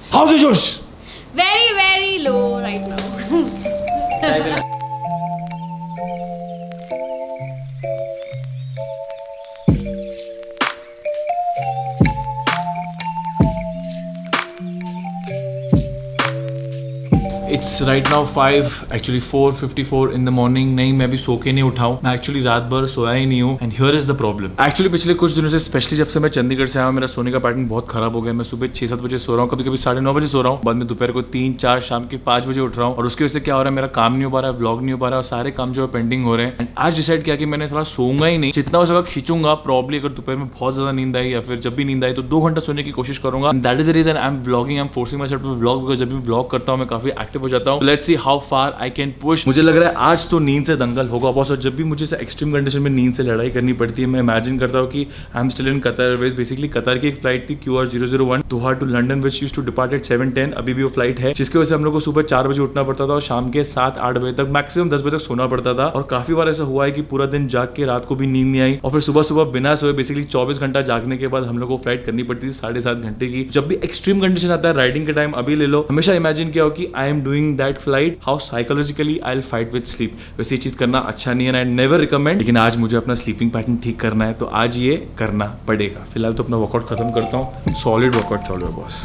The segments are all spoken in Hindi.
How's the Josh? Very, very low right now. It's right now 4:54 in the morning. नहीं, मैं भी सो के नहीं उठाऊं, मैं एक्चुअली रात भर सोया ही नहीं हूँ। And here is the problem. Actually पिछले कुछ दिनों से, स्पेशली जब से मैं चंडीगढ़ से आया, मेरा सोने का पैटर्न बहुत खराब हो गया। मैं सुबह 6-7 बजे सो रहा हूँ, कभी कभी 9:30 बजे सो रहा हूँ, बाद में दोपहर को 3-4, शाम के 5 बजे उठ रहा हूँ। और उसकी वजह से क्या हो रहा है, मेरा काम नहीं हो पा रहा है, व्लॉग नहीं हो पा रहा है, और सारे काम जो है पेंडिंग हो रहे हैं। एंड आज डिसाइड किया कि मैंने थोड़ा सोऊंगा ही नहीं, जितना हो सका खींचूंगा। प्रॉब्ली अगर दोपहर में बहुत ज्यादा नींद आई या फिर जब भी नींद आई तो 2 घंटा सोने की कोशिश करूंगा। That is the reason I am vlogging, I am forcing myself to vlog, because जब भी व्लॉग करता हूँ मैं काफी एक्टिव हो जाता हूँ। Let's see how far I can push. मुझे लग रहा है आज तो नींद से दंगल होगा बॉस। और जब भी मुझे एक्सट्रीम कंडीशन में नींद से लड़ाई करनी पड़ती है, मैं इमेजिन करता हूँ कि I am still in Qatar Airways. Basically Qatar की एक फ्लाइट थी QR001 Doha to London, which used to depart at 7:10। अभी भी वो फ्लाइट है, जिसकी वजह से हम लोग को सुबह 4 बजे उठना पड़ता था और शाम के 7-8 बजे तक, मैक्सिमम 10 बजे तक सोना पड़ता था। और काफी बार ऐसा हुआ है कि पूरा दिन जाग के रात को भी नींद नहीं आई, और फिर सुबह सुबह बिना सोए बेसिकली 24 घंटा जागने के बाद हम लोग को फ्लाइट करनी पड़ती थी 7.5 घंटे की। जब भी एक्सट्रीम कंडीशन आता है राइडिंग के टाइम, अभी ले लो, हमेशा इमेजिन किया हो कि I am doing that flight, how psychologically I will fight with sleep. वैसे ये चीज करना अच्छा नहीं है, आई नेवर रिकमेंड। लेकिन आज मुझे अपना स्लीपिंग पैटर्न ठीक करना है, तो आज ये करना पड़ेगा। फिलहाल तो अपना वर्कआउट खत्म करता हूँ, सॉलिड वर्कआउट चालू है बॉस।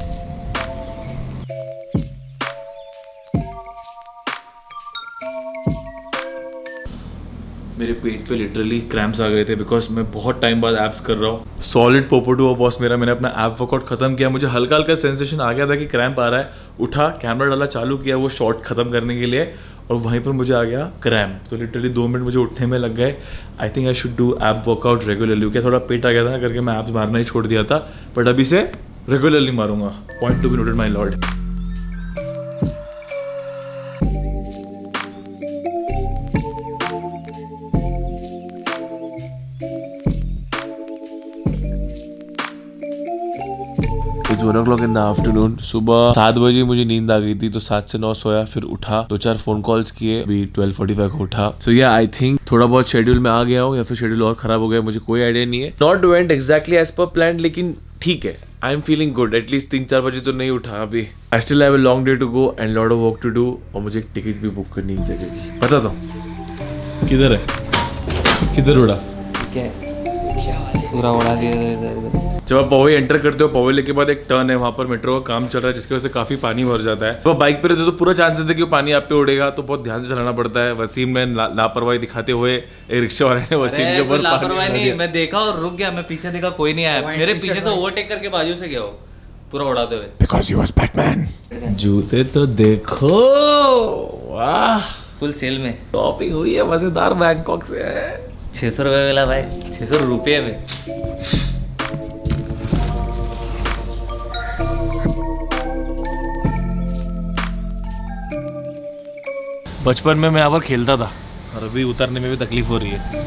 मेरे पेट पे लिटरली क्रैम्प्स आ गए थे, बिकॉज मैं बहुत टाइम बाद एब्स कर रहा हूँ। सॉलिड पोपोटो हुआ बॉस मेरा। मैंने अपना एप वर्कआउट खत्म किया, मुझे हल्का हल्का सेंसेशन आ गया था कि क्रैम्प आ रहा है। उठा, कैमरा डाला, चालू किया वो शॉट खत्म करने के लिए, और वहीं पर मुझे आ गया क्रैम्प। तो लिटरली 2 मिनट मुझे उठने में लग गए। I think I should do a workout regularly. क्या थोड़ा पेट आ गया था ना करके मैं एप्स मारना ही छोड़ दिया था, बट अभी से रेगुलरली मारूंगा। Point to be noted my lord. It's 1 o'clock in the afternoon। सुबह 7 बजे मुझे नींद आ गई थी, तो 7 से 9 सोया, फिर उठा, 2-4 फोन कॉल्स किए, अभी 12:45 को उठा। सो या आई थिंक थोड़ा बहुत शेड्यूल में आ गया हूँ, या फिर शेड्यूल और खराब हो गया, मुझे कोई आइडिया नहीं है। Not went exactly as per plan, लेकिन ठीक है, I am feeling good. At least 3-4 बजे तो नहीं उठा अभी। I still have a long day to go and lot of work to do. और मुझे एक टिकट भी बुक करनी है जगह की, बता दो किधर है, किधर उड़ा, पूरा उड़ा दिया। जब आप पवई एंटर करते हो, पवई के बाद एक टर्न है, वहाँ पर मेट्रो का काम चल रहा है, जिसकी वजह से काफी पानी भर जाता है। तो बाइक पे रहते तो पूरा चांसेस है कि वो पानी आप पे उड़ेगा, तो बहुत ध्यान से चलाना पड़ता है। वसीम ने लापरवाही दिखाते हुए, एक रिक्शा वाले ने वसीम के ऊपर लापरवाही नहीं, मैं देखा और रुक गया, मैं पीछे देखा कोई नहीं आया, मेरे पीछे से ओवरटेक करके बाजू से गया वो पूरा उड़ाते हुए। Because he was Batman। जूते तो देखो, वाह, फुल सेल में शॉपिंग हुई है मजेदार, बैंकॉक से। 600 रुपये मिला भाई, 600 रुपये में। बचपन में मैं यहाँ पर खेलता था, और अभी उतरने में भी तकलीफ हो रही है।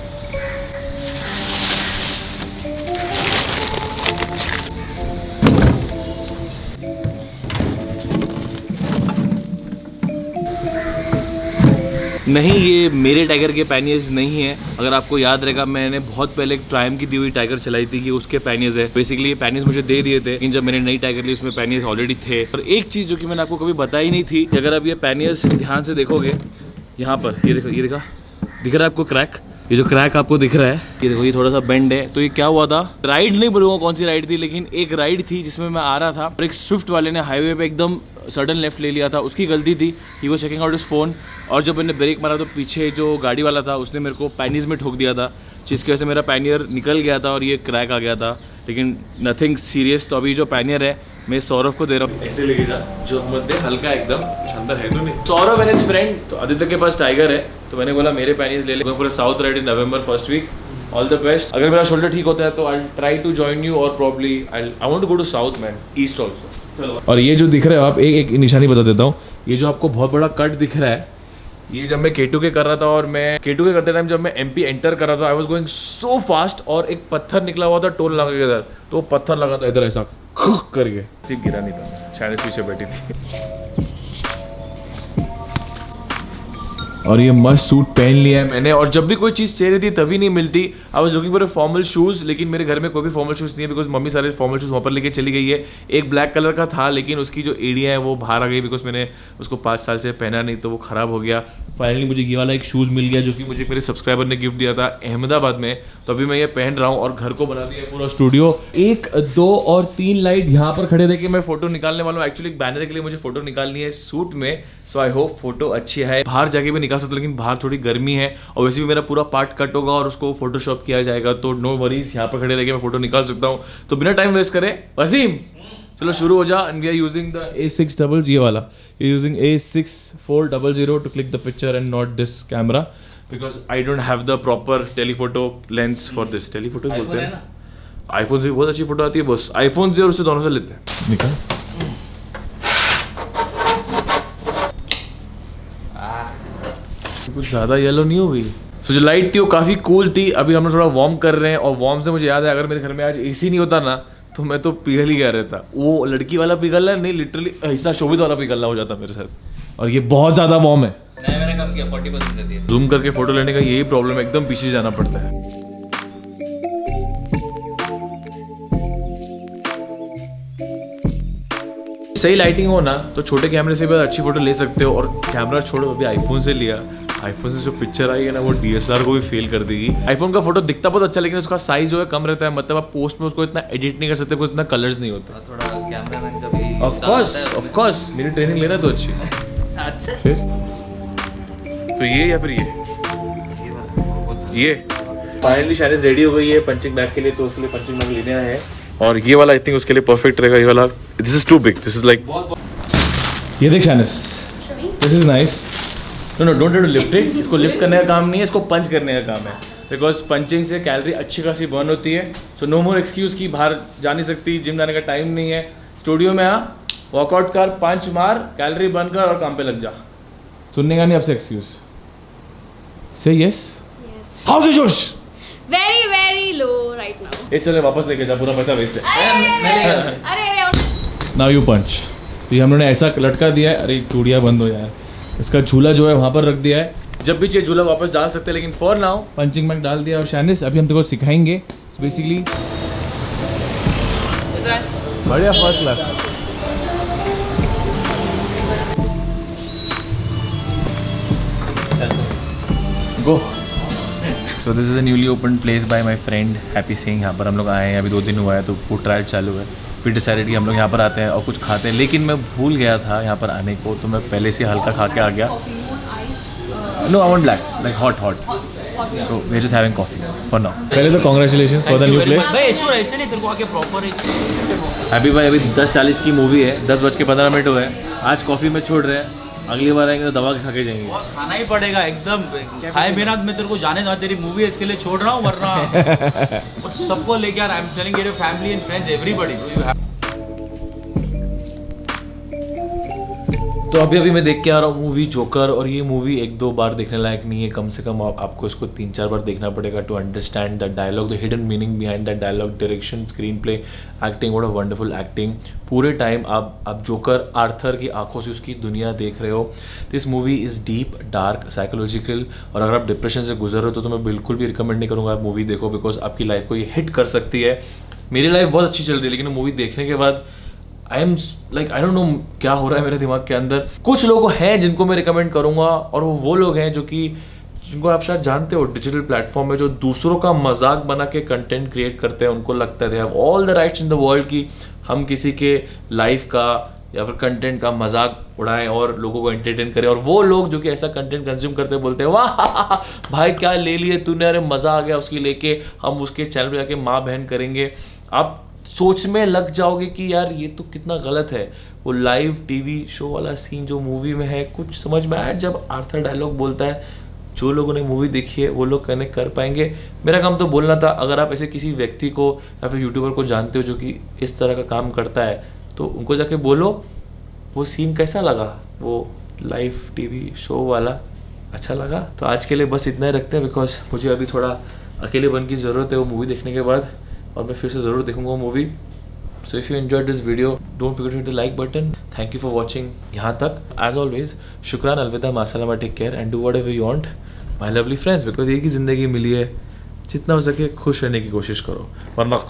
नहीं, ये मेरे टाइगर के पैनियर्स नहीं है। अगर आपको याद रहेगा, मैंने बहुत पहले एक ट्रायम की दी हुई टाइगर चलाई थी कि उसके पैनियर्स है। बेसिकली ये पैनियर्स मुझे दे दिए थे, लेकिन जब मैंने नई टाइगर ली उसमें पैनियर्स ऑलरेडी थे। और एक चीज़ जो कि मैंने आपको कभी बताई नहीं थी, कि अगर आप ये पैनियर्स ध्यान से देखोगे, यहाँ पर ये देखो, ये दिख रहा है आपको क्रैक, ये जो क्रैक आपको दिख रहा है, ये देखो, ये थोड़ा सा बेंड है। तो ये क्या हुआ था, राइड नहीं बोलूँगा कौन सी राइड थी, लेकिन एक राइड थी जिसमें मैं आ रहा था और एक स्विफ्ट वाले ने हाईवे पे एकदम सडन लेफ्ट ले लिया था। उसकी गलती थी, he was checking out his phone, और जब मैंने ब्रेक मारा तो पीछे जो गाड़ी वाला था उसने मेरे को पैनियर्स में ठोक दिया था, जिसकी वजह से मेरा पैनियर निकल गया था और ये क्रैक आ गया था, लेकिन नथिंग सीरियस। तो अभी जो पैनियर है मैं सौरभ को दे रहा हूँ, ऐसे लेके जा, जो मत दे, हल्का एकदम, कुछ अंदर है तो नहीं। सौरभ एंड हिज फ्रेंड, तो आदित्य के पास टाइगर है, तो मैंने बोला मेरे पैनियर्स ले ले for south ride in November first week. All the best. अगर मेरा शोल्डर ठीक होता है तो I try to join you, और probably I want to go to south man, east also. चलो। और ये जो दिख रहा है, आप एक निशानी बता देता हूँ, ये जो आपको बहुत बड़ा कट दिख रहा है, ये जब मैं K2 कर रहा था, और मैं K2 करते टाइम जब मैं MP एंटर कर रहा था, I was going so fast, और एक पत्थर निकला हुआ था टोल लगा के इधर, तो पत्थर लगा था इधर ऐसा करके, सिर्फ गिरा नहीं था, शायद पीछे बैठी थी। और ये मस्त सूट पहन लिया है मैंने, और जब भी कोई चीज़ चाहिए थी तभी नहीं मिलती। I was looking for formal shoes, लेकिन मेरे घर में कोई भी फॉर्मल शूज़ नहीं है बिकॉज मम्मी सारे फॉर्मल शूज़ वहाँ पर लेके चली गई है। एक ब्लैक कलर का था लेकिन उसकी जो एड़ियाँ हैं वो बाहर आ गई बिकॉज मैंने उसको 5 साल से पहना नहीं, तो वो ख़राब हो गया। फाइनली मुझे ये वाला एक शूज़ मिल गया जो कि मुझे मेरे सब्सक्राइबर ने गिफ्ट दिया था अहमदाबाद में, तो अभी मैं ये पहन रहा हूँ और घर को बना दिया पूरा स्टूडियो। 1, 2 और 3 लाइट यहाँ पर खड़े रह के मैं फोटो निकालने वाला हूँ। एक्चुअली एक बैनर के लिए मुझे फोटो निकालनी है सूट में, सो आई होप फोटो अच्छी है। बाहर जाके भी निकाल सकते हो लेकिन बाहर थोड़ी गर्मी है और वैसे भी मेरा पूरा पार्ट कट होगा और उसको फोटोशॉप किया जाएगा, तो नो वरीज, यहाँ पर खड़े रह के मैं फोटो निकाल सकता हूँ। तो बिना टाइम वेस्ट करें वसीम चलो शुरू हो जा। And we are using the A6 ये वाला, using A6400 to click the picture and not this camera because I don't have the proper telephoto lens for this. Telephoto बोलते हैं ना, आईफोन से बहुत अच्छी फोटो आती है, बस आईफोन से और उससे दोनों से लेते हैं। निकल कुछ ज़्यादा येलो नहीं हो गई। तो जो लाइट थी वो काफ़ी कूल थी। अभी हम लोग थोड़ा वार्म कर रहे हैं और वार्म से मुझे याद है अगर मेरे घर में आज एसी नहीं होता ना तो मैं तो पिघल ही गया रहता। वो लड़की वाला पिघलना नहीं, लिटरली ऐसा शोभित वाला पिघलना हो जाता मेरे साथ। और ये बहुत ज़्यादा वार्म है। मैंने कम किया 40% कर दिया। जूम करके फोटो लेने का यही प्रॉब्लम है, एकदम पीछे जाना पड़ता है। सही लाइटिंग हो ना तो छोटे कैमरे से भी अच्छी फोटो ले सकते हो, और कैमरा छोड़ो अभी आईफोन से लिया, आईफोन से जो पिक्चर आई है ना वो DSLR को भी फेल कर देगी। आईफोन का फोटो दिखता बहुत अच्छा लेकिन उसका साइज जो है कम रहता है, मतलब आप पोस्ट में उसको इतना एडिट नहीं कर सकते, इतना कलर्स नहीं होता। थोड़ा कैमरामैन का भी ऑफ कोर्स मेरी ट्रेनिंग ले रहा है तो अच्छी। अच्छा फिर तो ये या फिर ये फाइनली शायद रेडी हो गई है पंचिंग बैग के लिए, तो उसके लिए पंचिंग बैग लेने आए हैं और ये वाला आई थिंक उसके लिए परफेक्ट रहेगा। ये वाला this is too big, this is like ये देख शानिस, this is nice. No don't try to lift it, इसको लिफ्ट करने का काम नहीं है, इसको पंच करने का काम है बिकॉज पंचिंग से कैलोरी अच्छी खासी बर्न होती है। सो नो मोर एक्सक्यूज की बाहर जा नहीं सकती, जिम जाने का टाइम नहीं है, स्टूडियो में आ, वर्कआउट कर, पंच मार, कैलोरी बर्न कर और काम पे लग जा। सुनने का नहीं आपसे एक्सक्यूज। से यस हाउ इज जोश? very low right now. ये चले वापस लेके जा, पूरा पैसा वेस्ट है। अरे नाउ यू पंच। तो ये हम लोगों ने ऐसा लटका दिया है, अरे चूड़िया बंद हो यार, इसका झूला जो है वहाँ पर रख दिया है, जब भी चाहिए झूला वापस डाल सकते हैं, लेकिन फॉर नाउ पंचिंग बैग डाल दिया। और शानिस अभी हम तेरे को सिखाएंगे बेसिकली बढ़िया first class. Go. So this is a newly open place by my friend Happy Singh. यहाँ पर हम लोग आए हैं, अभी 2 दिन हुआ है तो फूड ट्रायल चालू है। फिर डिसाइडेड कि हम लोग यहाँ पर आते हैं और कुछ खाते हैं, लेकिन मैं भूल गया था यहाँ पर आने को, तो मैं पहले से हल्का खा के आ गया। No I want black, like hot. So we are just having coffee for now. पहले तो congratulations for the new place. भाई ऐसे नहीं, तेरे को आके प्रॉपर अभी भाई अभी 10:40 की मूवी है, 10:15 हुए हैं। आज कॉफी में छोड़ रहे हैं, अगली बार आएंगे तो दवा खा के जाएंगे। खाना ही पड़ेगा एकदम, खाए बिना मैं तेरे को जाने दूंगा। तेरी मूवी है इसके लिए छोड़ रहा हूँ, वरना सबको लेके यार I am telling your family and friends everybody. तो अभी मैं देख के आ रहा हूँ मूवी जोकर, और ये मूवी 1-2 बार देखने लायक नहीं है, कम से कम आपको इसको 3-4 बार देखना पड़ेगा to understand the dialogue, the hidden meaning behind that dialogue, direction, screenplay, acting, what a wonderful acting. पूरे टाइम आप जोकर आर्थर की आंखों से उसकी दुनिया देख रहे हो। This movie is deep, dark, psychological, और अगर आप डिप्रेशन से गुजर रहे हो तो मैं बिल्कुल भी रिकमेंड नहीं करूँगा आप मूवी देखो, बिकॉज आपकी लाइफ को ये हिट कर सकती है। मेरी लाइफ बहुत अच्छी चल रही है लेकिन मूवी देखने के बाद आई डोंट नो क्या हो रहा है मेरे दिमाग के अंदर। कुछ लोग हैं जिनको मैं रिकमेंड करूंगा, और वो लोग हैं जो कि जिनको आप शायद जानते हो डिजिटल प्लेटफॉर्म में, जो दूसरों का मजाक बना के कंटेंट क्रिएट करते हैं। उनको लगता है they have all the rights in the world कि हम किसी के लाइफ का या फिर कंटेंट का मजाक उड़ाएं और लोगों को एंटरटेन करें। और वो लोग जो कि ऐसा कंटेंट कंज्यूम करते हैं बोलते हैं वाह भाई क्या ले लिए तूने, अरे मजा आ गया उसकी लेके, हम उसके चैनल पे जाके माँ बहन करेंगे। आप सोच में लग जाओगे कि यार ये तो कितना गलत है। वो लाइव टीवी शो वाला सीन जो मूवी में है, कुछ समझ में आया जब आर्थर डायलॉग बोलता है। जो लोगों ने मूवी देखी है वो लोग कनेक्ट कर पाएंगे। मेरा काम तो बोलना था। अगर आप ऐसे किसी व्यक्ति को या फिर यूट्यूबर को जानते हो जो कि इस तरह का काम करता है, तो उनको जाके बोलो वो सीन कैसा लगा, वो लाइव टीवी शो वाला अच्छा लगा। तो आज के लिए बस इतना ही रखते हैं, बिकॉज मुझे अभी थोड़ा अकेलेपन की ज़रूरत है वो मूवी देखने के बाद, और मैं फिर से ज़रूर देखूंगा वो movie. So if you enjoyed this video, don't forget to hit the like button. Thank you for watching यहाँ तक. As always, शुक्रान, अलविदा, मासलामा, take care and do whatever you want, my lovely friends, because एक ही ज़िंदगी मिली है. जितना हो सके खुश रहने की कोशिश करो, वरना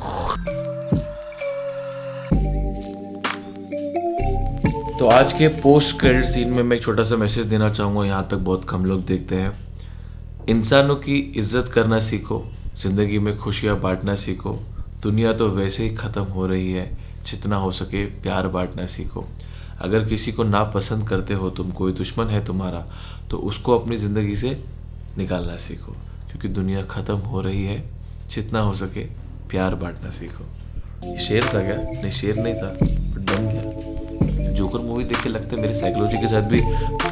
तो आज के पोस्ट क्रेडिट सीन में मैं एक छोटा सा मैसेज देना चाहूँगा. यहाँ तक बहुत कम लोग देखते हैं. इंसानों की इज्जत करना सीखो, ज़िंदगी में खुशियाँ बांटना सीखो. दुनिया तो वैसे ही ख़त्म हो रही है, जितना हो सके प्यार बांटना सीखो. अगर किसी को नापसंद करते हो तुम, कोई दुश्मन है तुम्हारा, तो उसको अपनी ज़िंदगी से निकालना सीखो, क्योंकि दुनिया ख़त्म हो रही है. जितना हो सके प्यार बांटना सीखो. ये शेर था क्या? नहीं, शेर नहीं था, बट बन गया. जोकर मूवी देख के लगता है मेरी साइकोलॉजी के साथ भी